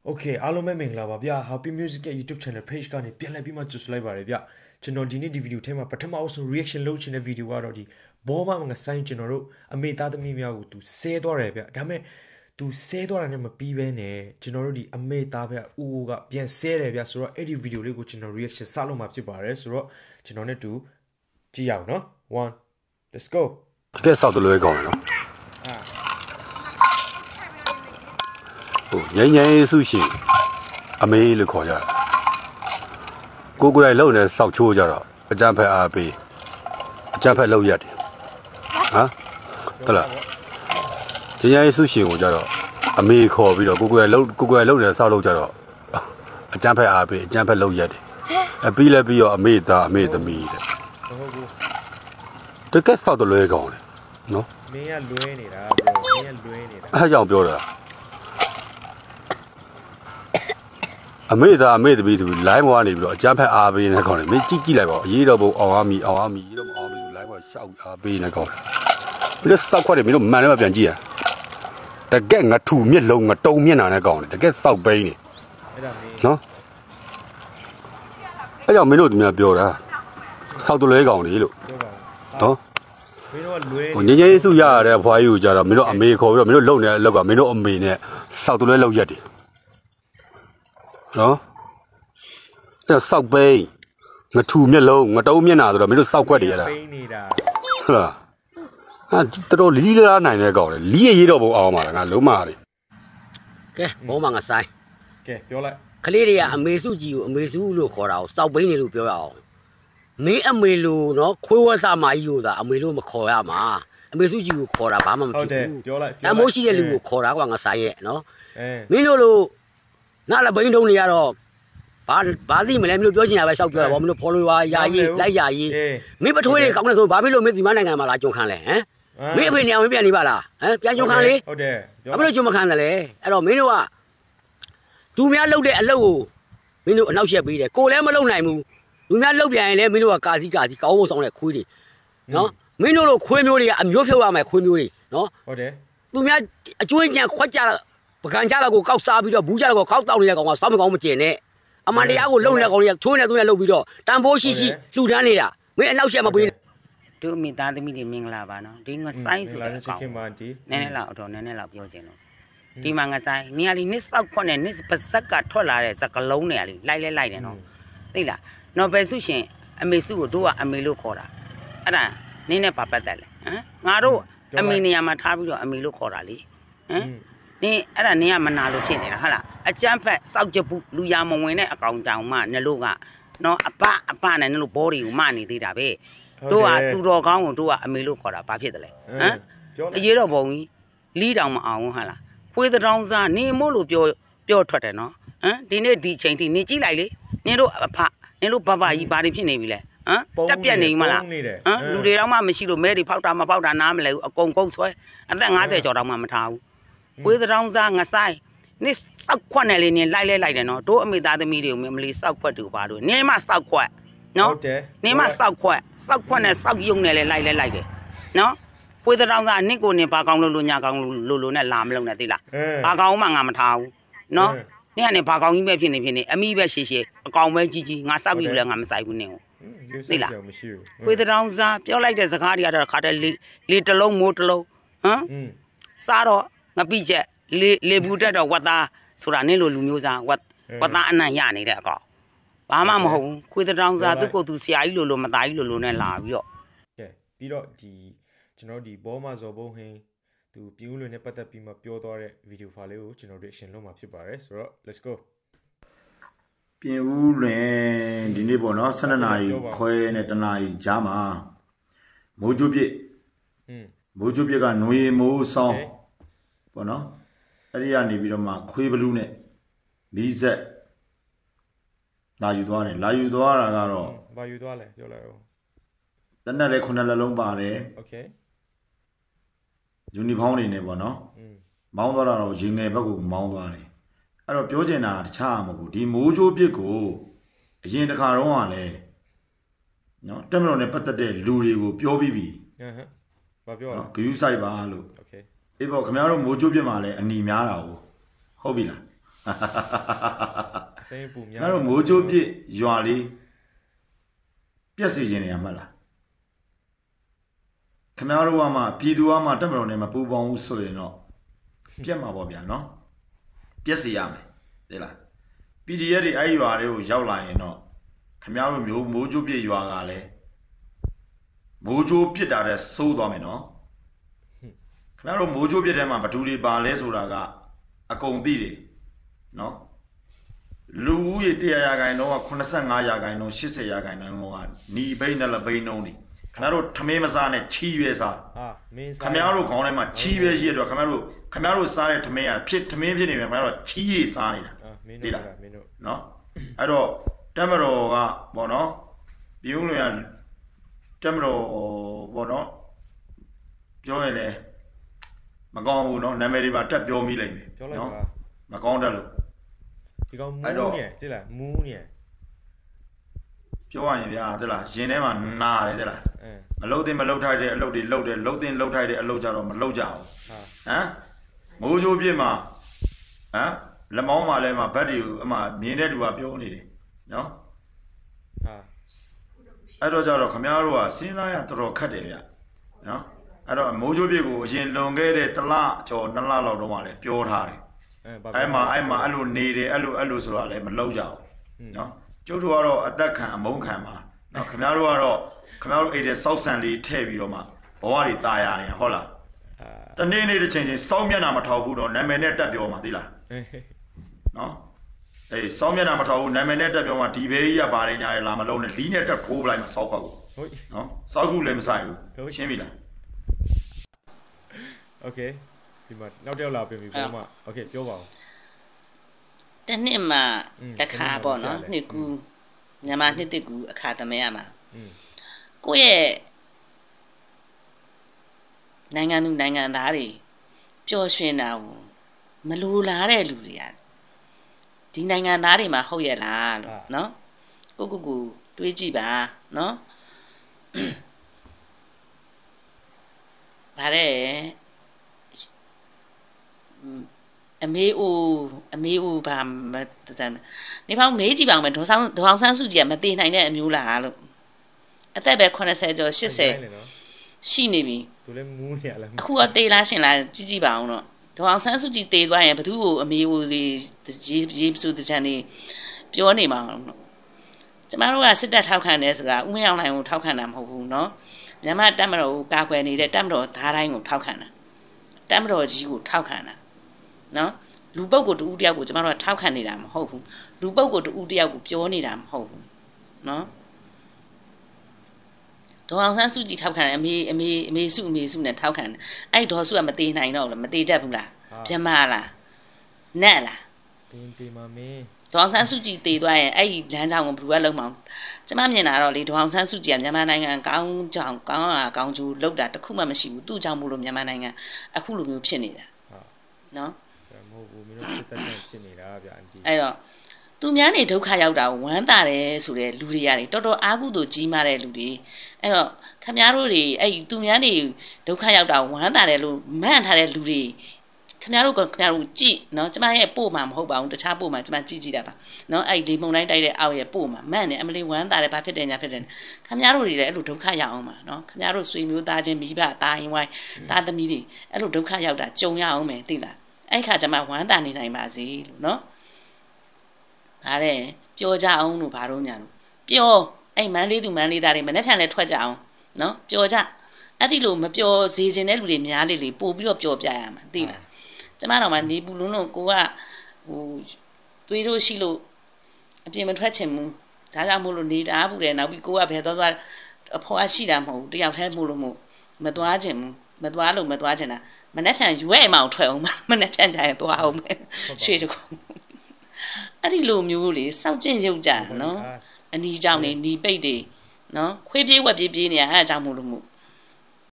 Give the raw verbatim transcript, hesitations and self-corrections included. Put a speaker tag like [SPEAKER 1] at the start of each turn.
[SPEAKER 1] Okay အားလုံးပဲမင်္ဂလာပါဗျာ Happy Music ရဲ့ YouTube channel page ကနေပြန်လည်ပြီးမှကြိုဆိုလိုက်ပါရစေဗျကျွန်တော်ဒီနေ့ဒီ video ထဲမှာပထမအဆုံး reaction လုပ်ချင်တဲ့ video ကတော့ဒီဘောမငဆိုင်ကျွန်တော်တို့အမေသားသမီးများကိုသူဆဲသွားတယ်ဗျဒါပေမဲ့သူဆဲသွားတာနဲ့မပြီးဘဲနဲ့ကျွန်တော်တို့ဒီအမေသားဗျဦးဦးကပြန်ဆဲတယ်ဗျဆိုတော့အဲ့ဒီ video လေးကိုကျွန်တော် reaction စလုပ်မှာဖြစ်ပါတယ်ဆိုတော့ကျွန်တော်နဲ့တူကြည့်ရအောင်နော် one let's go
[SPEAKER 2] တဲ့ဆောက်တလွဲကောင်းတယ်နော်ဟိုငိမ့်ငိမ့်ဆုရှင်အမေလို့ခေါ်ကြတယ်ကိုကိုယ်တိုင်လုံနေစောက်ချိုးကြတော့အကြမ်းဖက်အားပေးအကြမ်းဖက်လုပ်ရတယ်ဟမ်ဟုတ်လားငိမ့်ငိမ့်ဆုရှင်ကိုကြတော့အမေခေါ်ပြီးတော့ကိုကိုယ်တိုင်လုံကိုကိုယ်တိုင်လုံနေစောက်လုပ်ကြတော့အကြမ်းဖက်အားပေးအကြမ်းဖက်လုပ်ရတယ်အပြီးလည်းပြီးတော့အမေသားအမေသမီးတဲ့
[SPEAKER 1] ဟုတ်ဘူး
[SPEAKER 2] တကယ်ဆောက်တလွဲကောင်းတယ်နော်
[SPEAKER 1] မင်းကလွဲနေတာ bro မင်းကလွဲနေတာ
[SPEAKER 2] အဲ့ကြောင့်ပြောတာအမေသားအမေသမီးသူ line ပေါ်ကနေပြီးတော့အကြမ်းဖက်အားပေးနေကောင်းတယ်မင်းကြည့်ကြည့်လိုက်ပါဦးအေးတော့ဘုံအောင်အားမီအောင်အားမီအေးတော့မအောင်မီ line ပေါ်ရှောက်အားပေးနေကောင်းတယ်မင်းတို့စောက်ခွက်တယ်မင်းတို့မှန်တယ်မပြန်ကြည့်ရတကယ်ငထူမျက်လုံးငတုံမျက်နှာနဲ့ကောင်းတယ်တကယ်စောက်ပိန်းနေ
[SPEAKER 1] အဲ့ဒါမင်း
[SPEAKER 2] နော်အဲ့ကြောင့်မင်းတို့သူများပြောတာစောက်တလွဲကောင်းလေလို့နော်
[SPEAKER 1] မင်းတို့ကလွဲ
[SPEAKER 2] ဟိုငင်းငင်းစုရရတဲ့ဘွားကြီးကိုကြတော့မင်းတို့အမေခေါ်ပြီးတော့မင်းတို့လုံနေတဲ့အလောက်ကမင်းတို့အမေနဲ့စောက်တလွဲလောက်ရက်တယ်နော်အဲ့စောက်ပိန်းငထူမျက်လုံးငတုံးမျက်နှာဆိုတော့မင်းတို့စောက်ခွက်တွေရတာ
[SPEAKER 1] ပိန်းနေတာ
[SPEAKER 2] ဟုတ်လားအဲ့တော်တော်လီးလားနိုင်တဲ့ကောင်လေလီးရေးတော့ဘုံအောင်ပါလားငါလုံးမာတယ်
[SPEAKER 3] ကဲဘုံမငါဆိုင်
[SPEAKER 1] ကဲပြောလိုက်က
[SPEAKER 3] လေးတွေကအမေစုကြီးကိုအမေစုလို့ခေါ်တာကိုစောက်ပိန်းနေလို့ပြောရအောင်မင်းအမေလို့နော်ခွေးဝက်စားမကြီးကိုသာအမေလို့မခေါ်ရမှာအမေစုကြီးကိုခေါ်တာဘာမှမဖြစ်ဘူး
[SPEAKER 1] ပြောလိုက်
[SPEAKER 3] အမိုးရှိတဲ့လူကိုခေါ်တာကွာငါဆိုင်ရဲ့နော်မင်းတို့လို့ငါလည်းဘိန်းတုံးနေရတော့ဘာဘာသိမလဲမင်းတို့ပြောချင်တာပဲစောက်ပြောတာဗောမင်းတို့ဖော်လို့ပါယာရီလိုက်ယာရီမင်းပထွေးတွေကောင်းနေဆိုဘာဖြစ်လို့မင်းဒီမနိုင်ငံမှာလာကြုံခံလဲဟမ်မင်းအဖေနေအောင်ပြန်နေပါလားဟမ်ပြန်ကြုံခံလေ
[SPEAKER 1] ဟုတ်တယ်
[SPEAKER 3] အဖေတို့ကြုံမခံတယ်လေအဲ့တော့မင်းတို့ကသူများလှုပ်တဲ့အလုပ်ကိုမင်းတို့အနောက်ရှက်ပေးတယ်ကိုလည်းမလှုပ်နိုင်ဘူးလူများလှုပ်ပြန်ရင်လည်းမင်းတို့ကကာစီကာစီကောင်းဖို့ဆောင်တဲ့ခွေးတွေနော်မင်းတို့လိုခွေးမျိုးတွေကအမျိုးဖြုတ်ရမယ်ခွေးမျိုးတွေနော်
[SPEAKER 1] ဟုတ်တယ်
[SPEAKER 3] သူများအကျွင်းကြံခွက်ကြပကံကြတော့ကိုကောက်စားပြီးတော့ဘူးကြတော့ကိုကောက်တောက်နေတဲ့ကောင်ကစောင်းမကောင်းမကျင်နဲ့အမှန်တရားကိုလုံနေတဲ့ကောင်တွေကချိုးနေသူနဲ့လှုပ်ပြီးတော့တန်ဖိုးရှိရှိလှူဒန်းနေတာမင်းအနောက်ရှက်မပေး
[SPEAKER 4] တို့မိသားသမီးတွေမင်္ဂလာပါနော်ဒီငဆိုင်ဆိုတဲ့အကောင်နည်းနည်းလောက်တော့နည်းနည်းလောက်ပြောချင်လို့ဒီမှာငဆိုင်နေရာလေးနစ်ဆောက်ခွက်နဲ့နစ်ပါဇက်ကထွက်လာတဲ့စကလုံးနေရာလေးလိုက်လဲလိုက်တယ်နော်သိလားနော်ဘယ်စုရှင်အမေစုကိုတို့ကအမေလို့ခေါ်တာအဲ့ဒါနင်းနဲ့ပါပတ်သက်လဲဟမ်ငါတို့အမေနေရာမှာထားပြီးတော့အမေလို့ခေါ်တာလေဟမ်နင်းအဲ့ဒါနင်းကမနာလို့ဖြစ်နေတာဟုတ်လားအကျန်းဖက်စောက်ကြဘူးလူရမဝင်တဲ့အကောင်တောင်မှနလို့ကနော်အပအပနဲ့နလို့ဘောတွေကိုမနေသေးတာပဲတို့ကသူတော်ကောင်းကိုတို့ကအမေလို့ခေါ်တာဘာဖြစ်တယ်လဲဟမ်အရေးတော့ဘုံကြီးလီးတောင်မအောင်ဟုတ်လားခွေးတောင်စားနေမို့လို့ပြောပြောထွက်တယ်နော်ဟမ်ဒီနေ့ဒီချိန်ထိနေကြည့်လိုက်လေနင်တို့အဖနင်တို့ဘဘကြီးဘာတွေဖြစ်နေပြီလဲဟမ်တက်ပြက်နေမလားဟမ်လူတွေတော့မှမရှိလို့မဲတွေဖောက်တာမဖောက်တာနားမလဲဘူးအကုန်ကုန်းဆွဲအသက်၅၀ကျော်တော့မှမထားဘူးခွေးတောင်စားငဆိုင်နေစောက်ခွက်နဲ့လေးနင်လိုက်လဲလိုက်တယ်နော်တို့အမေသားသမီးတွေကိုမလီစောက်ခွက်တူပါတို့နေမစောက်ခွက်နော်နေမစောက်ခွက်စောက်ခွက်နဲ့စောက်ယုံနဲ့လဲလိုက်လဲလိုက်တယ်နော်ခွေးတောင်စားနစ်ကိုနေဘာကောင်းလို့လို့ညာကောင်းလို့လို့နဲ့လာမလုံးနဲ့သိလားဘာကောင်းမှငါမထားဘူးနော်နင်ကနေဘာကောင်းကြီးပဲဖြစ်နေဖြစ်နေအမိပဲရှည်ရှည်အကောင်ပဲကြီးကြီးငါစောက်ပြီးလဲငါမဆိုင်ဘူးနင်ကိုသိလားခွေးတောင်စားပြောလိုက်တဲ့စကားတွေကတော့ခါတဲ့လေတလုံးမိုးတလုံးဟမ်စားတော့ငပိချက်လေလေဘူးတက်တော့ဝတ်သားဆိုတာနင်းလိုလူမျိုးစားဝတ်ဝတ်သားအနံ့ရနေတဲ့အကောင်ဘာမှမဟုတ်ဘူးခွေးတောင်စားသူ့ကိုယ်သူဆရာကြီးလိုလိုမသားကြီးလိုလိုနဲ့လာပြီးတော့
[SPEAKER 1] ကဲပြီးတော့ဒီကျွန်တော်ဒီဘောမဇော်ဘုံဟင်းသူပြင်းဦးလွင်နဲ့ပတ်သက်ပြီးမှပြောသွားတဲ့ video file လေးကိုကျွန်တော်တို့ action လုပ်မှာဖြစ်ပါတယ်ဆိုတော့ let's go
[SPEAKER 5] ပြင်းဦးလွင်ဒီနေ့ပေါ့နော်12နာရီခွဲနဲ့တနာရီကြားမှာမိုးကျုပ်ပြစ်อืมမိုးကျုပ်ပြစ်ကຫນွေမိုးဆောင်းပေါ့နော်အဲ့ဒီကနေပြီးတော့မှခွေးဘလူးနဲ့မီးဆက်လာယူသွားတယ်လာယူသွားတာကတော့
[SPEAKER 1] ဘာယူသွားလဲပြောလိုက်အောင်
[SPEAKER 5] တနက်လေးခုနှစ်လက်လုံးပါတယ်
[SPEAKER 1] โอเค
[SPEAKER 5] ယူနီဖောင်းနေနေပေါ့နော်မောင်းသွားတာတော့ရင်ငယ်ဘက်ကိုမောင်းသွားတယ်အဲ့တော့ပြောချင်တာတခြားမဟုတ်ဘူးဒီမိုးကြိုးပြစ်ကိုအရင်တစ်ခါတော့ကလည်းနော်တက်မတော်နဲ့ပတ်သက်တဲ့လူတွေကိုပြောပြီးပြီ
[SPEAKER 1] ဟမ်ဟမ်ဘာပြောလဲ
[SPEAKER 5] ဂယူးဆိုင်ပါလို့โอเคအေးပေါ့ခင်ဗျားတို့မိုးကြိုးပြစ်မှာလည်းအနီများတာဟုတ်ပြီလား
[SPEAKER 1] စိတ်ပူများ
[SPEAKER 5] ငါတို့မိုးကြိုးပြစ်ရွာလေးပြက်စီခြင်းနေရမှာလားခင်ဗျားတို့ကမှပြည်သူကမှတက်မတော်နဲ့မပူပေါင်းဘူးဆိုရင်တော့ပြက်မှာပေါ့ဗျာနော်ပြက်စီရမယ်သိလား ပီ ဒီ အက်ဖ် တွေအဲ့ရွာတွေကိုရောက်လာရင်တော့ခင်ဗျားတို့မျိုးမိုးကြိုးပြစ်ရွာကလည်းမိုးကြိုးပြစ်တာတဲ့စိုးသွားမယ်နော်ခင်ဗျားတို့မိုးကြိုးပြစ်တဲ့မှာဘသူတွေပါလဲဆိုတာကအကုန်သိတယ်နော်လူဦးရေတစ်ရာရာခိုင်နှုန်းကခုနှစ်ဆယ့်ငါးရာခိုင်နှုန်းရှစ်ဆယ်ရာခိုင်နှုန်းကနီဘိန်းနဲ့လဘိန်းနှုန်းနေခင်ဗျားတို့ထမင်းမစားနဲ့ချီးရွဲစားဟာမင်းစားခင်ဗျားတို့ခေါင်းထဲမှာချီးရွဲရှိရတော့ခင်ဗျားတို့ခင်ဗျားတို့စားတဲ့ထမင်းကဖြစ်ထမင်းဖြစ်နေပြီခင်ဗျားတို့ချီးရစားနေတာမင်းတို့မင်းတို့နော်အဲ့တော့တမတော်ကပေါ့နော်ပြုံးလွင်ကတမတော်ပေါ့နော်ပြောရင်လည်းမကောင်းဘူးနော်နာမည်တွေပါတက်ပြောမိလိုက်မယ်နော်မကောင်းတတ်လို့
[SPEAKER 1] ဒီကောင်မူးနေသိလားမူးနေ
[SPEAKER 5] ပြောရရင်ဗျာသိလားရင်ထဲမှာနာတယ်သိလားမလှုပ်တင်မလှုပ်ထိုက်တဲ့အလုပ်တွေလှုပ်တယ်လှုပ်တင်လှုပ်ထိုက်တဲ့အလုပ်ကြတော့မလှုပ်ကြအောင်ဟမ်မိုးကြိုးပြစ်မှာဟမ်လက်မောင်းမှာလဲမှာဘတ်တွေအမှမြင်တဲ့သူကပြောနေတယ်နော်ဟာအဲ့တော့ကြတော့ခမ ्या တို့ကစဉ်းစားရတော်တော်ခက်တယ်ဗျနော်အဲ့တော့မိုးကြိုးပြစ်ကိုအရင်လွန်ခဲ့တဲ့တစ်လကျော်နှစ်လလောက်တော့မှလည်းပြောထားတယ်အဲ့မှာအဲ့မှာအဲ့လိုနေတယ်အဲ့လိုအဲ့လိုဆိုတာလည်းမလုပ်ကြဘူးနော်ကျုပ်တို့ကတော့အသက်ခံအမုန်းခံပါနော်ခင်ဗျားတို့ကတော့ခင်ဗျားတို့အဲ့တဲ့စောက်ဆန်လေးထည့်ပြီးတော့မှဘဝတွေตายရတယ်ဟုတ်လားတနေ့နေ့တစ်ချိန်ချင်းစောင်းမျက်နှာမထောက်ဘူးတော့နာမည်နဲ့တက်ပြောမှာသိလားနော်အေးစောင်းမျက်နှာမထောက်ဘူးနာမည်နဲ့တက်ပြောမှာဒီဘေးကြီးကပါတယ်ညာရလာမလုံးနဲ့လီးနဲ့တက်ထိုးပလိုက်မှာစောက်ခွက်ကိုဟုတ်နော်စောက်ခုလည်းမဆိုင်ဘူးရှင်းပြီလား
[SPEAKER 1] โอเคဒီမှာနောက်တစ်ယောက်လာပြင်ပြီဘောမโอเคပြောပါဦး
[SPEAKER 4] တနှစ်မှာတစ်ခါပေါ့နော်နှစ်ကူမြန်မာနှစ်တစ်ကူအခါသမယမှာကိုယ့်ရဲ့နိုင်ငံသူနိုင်ငံသားတွေပျော်ရွှင်တာကိုမလိုလားတဲ့လူတွေကဒီနိုင်ငံသားတွေမှာဟုတ်ရဲ့လားလို့နော်ကိုကိုကိုတွေးကြည့်ပါနော်ဗါတဲ့အမေအိုအမေအိုဘာမတမ်းနေပေါင်းမေးကြည့်ပါဦးမယ်ဒေါ်ဆောင်ဒေါ်အောင်ဆန်းစုကြည်ကမသေးနိုင်တဲ့အမျိုးလားလို့အသက်ပဲeightyကျော်eightyရှိနေပြီ
[SPEAKER 1] သူလည်းမူးနေရလား
[SPEAKER 4] အခုကသေးလားရှင်လားကြည့်ကြည့်ပါအောင်တော့ဒေါ်အောင်ဆန်းစုကြည်သေသွားရင်ဘသူ့ကိုအမေအိုလေးရေးရေးစုတကြံနေပြောနေမှာအောင်တော့ကျမတို့ကစစ်တပ်ထောက်ခံတယ်ဆိုတာဥမရောက်နိုင်ကိုထောက်ခံတာမဟုတ်ဘူးเนาะမြန်မာတပ်မတော်ကိုကာကွယ်နေတဲ့တပ်မတော်သားတိုင်းကိုထောက်ခံတာတပ်မတော်ကြီးကိုထောက်ခံတာနော်လူပုဂ္ဂိုလ်တူဦးတယောက်ကိုကျမတို့ကထောက်ခံနေတာမဟုတ်ဘူးလူပုဂ္ဂိုလ်တူဦးတယောက်ကိုပြောနေတာမဟုတ်ဘူးနော်ဒေါ်အောင်ဆန်းစုကြည်ထောက်ခံတယ်အမေအမေအမေစုအမေစုနဲ့ထောက်ခံတယ်အဲ့ဒေါ်စုကမသေးနိုင်တော့ဘူးမသေးတတ်ဘူးလားပြမလားနက်လား
[SPEAKER 1] တင်းတင်းမမင်း
[SPEAKER 4] ဒေါ်အောင်ဆန်းစုကြည်သေသွားရင်အဲ့ဒီလမ်းကြောင်းကိုဘယ်သူကလုံးမအောင်ကျမမြင်တာတော့လေဒေါ်အောင်ဆန်းစုကြည်ကမြန်မာနိုင်ငံကောင်းကြောင်ကောင်းอ่ะကောင်းကျိုးလောက်တာတခုမှမရှိဘူးသူ့ကြောင့်မို့လို့မြန်မာနိုင်ငံအခုလိုမျိုးဖြစ်နေတာနော်
[SPEAKER 1] မဟုတ်ဘူးမင်းတို့စစ်တပ်ဖြစ်နေတာဗျာအန်တီ
[SPEAKER 4] အဲ့တော့သူများနေဒုက္ခရောက်တာဝမ်းသာတယ်ဆိုတဲ့လူတွေရတယ်တော်တော်အားကုသို့ကြီးမားတဲ့လူတွေအဲ့တော့ခမည်းတော်တွေအဲ့သူများနေဒုက္ခရောက်တာဝမ်းသာတယ်လို့မှန်းထားတဲ့လူတွေခမည်းတော်ကခမည်းတော်ကြည့်နော်ကျမရဲ့ပို့မှာမဟုတ်ပါဘူးတခြားပို့မှာကျမကြည့်ကြည့်တာပါနော်အဲ့ဒီမုံတိုင်းတိုက်တဲ့အောက်ရဲ့ပို့မှာမှန်းတယ်အမလေးဝမ်းသာတယ်ဘာဖြစ်တယ်ညာဖြစ်တယ်ခမည်းတော်တွေလည်းအဲ့လိုဒုက္ခရောက်အောင်ပါနော်ခမည်းတော်ဆွေမျိုးသားချင်းမိဘသားရင်ဝိုင်းသားသမီးတွေအဲ့လိုဒုက္ခရောက်တာကြုံရအောင်မယ်သိလားအဲ့ခါကျမှဝမ်းသာနေနိုင်ပါစေလို့နော်ဒါတဲ့ပြောကြအောင်လို့ဘာလို့ညာလို့ပြောအဲ့မန်းလေးသူမန်းလေးသားတွေမနေ့ဖြန်လဲထွက်ကြအောင်နော်ပြောကြအဲ့ဒီလိုမပြောစေခြင်းတဲ့လူတွေများလေလေပို့ပြီးတော့ပြောပြရမှာသိလားကျမတော်မှနေပူလုံးလို့ကိုကဟိုတွေးလို့ရှိလို့အပြင်မထွက်ချင်ဘူးဒါကြောင့်မို့လို့နေတာဘူးတယ်နောက်ပြီးကိုကဘယ်သွားသွားအဖေါ်အရှိတာမဟုတ်ဘူးတယောက်တည်းမို့လို့မို့မသွားချင်ဘူးမသွားလို့မသွားချင်တာမနေ့ဖြန်ရွဲ့မအောင်ထွက်အောင်မနေ့ဖြန်ကြရင်သွားအောင်ရွှေတကူအဲ့ဒီလိုမျိုးလေစောက်ကျင့်ရုပ်ကြတာနော်အနီးကြောင့်နေနီပိတ်တွေနော်ခွေးပြေးဝက်ပြေးပြေးနေရအဲ့အကြောင်းမို့လို့မို့